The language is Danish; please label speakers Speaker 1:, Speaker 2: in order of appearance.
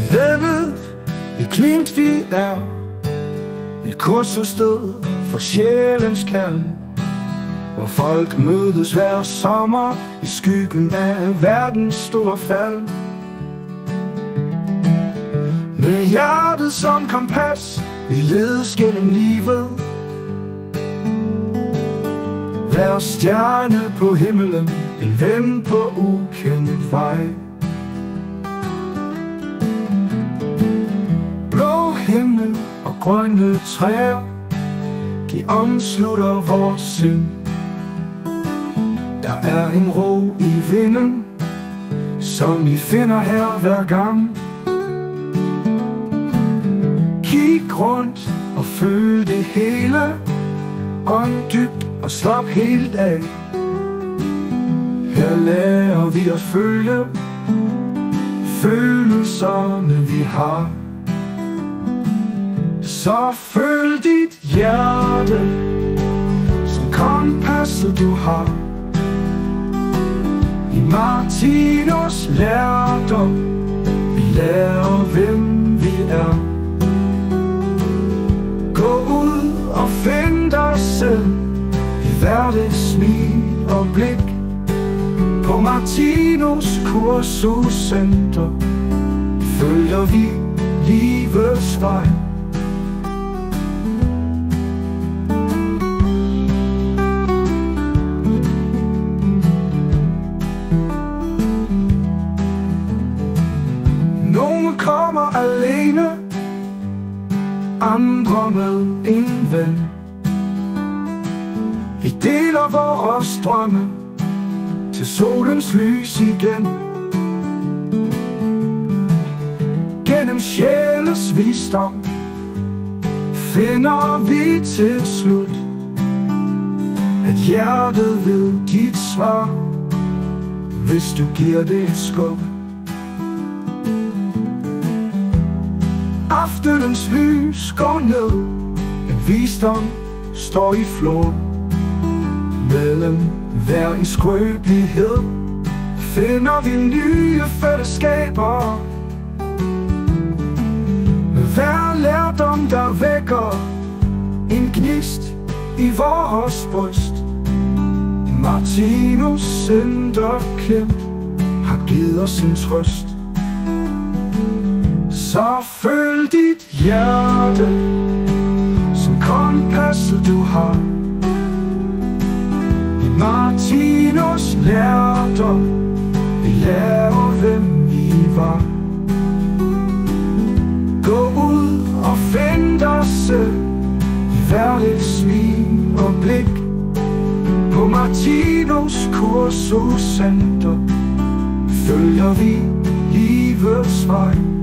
Speaker 1: Havet, et glimt vi er, et kursussted for sjælens kald, hvor folk mødes hver sommer i skyggen af verdens store fald. Med hjertet som kompas, vi ledes gennem livet. Hver stjerne på himmelen, en ven på ukendt vej. Blå himmel og grønne træer, de omslutter vores sind. Der er en ro i vinden, som vi finder her hver gang. Kig rundt og føl det hele, ånd dybt og slap helt af. Her lærer vi at føle følelserne vi har. Så føl dit hjerte, som kompasset du har. I Martinus lærdom, vi lærer hvem vi er. Gå ud og find dig selv i hverdags smil og blik. På Martinus Kursuscenter følger vi livets vej. Nogle kommer alene, andre med en ven. Vi deler vores drømme til solens lys igen. Gennem sjælens visdom finder vi til slut, at hjertet ved dit svar, hvis du giver det et skub. Aftenens lys går ned, en visdom står i flod. Mellem hver en skrøbelighed finder vi nye fællesskaber. Hver lærdom der vækker en gnist i vores bryst. Martinus Centerklint har givet os en trøst. Så føl dit hjerte, som kompasset du har. I Martinus lærdom, vi lærer hvem vi var. Gå ud og find dig selv i hverdags smil og blik. På Martinus Kursuscenter følger vi livets vej.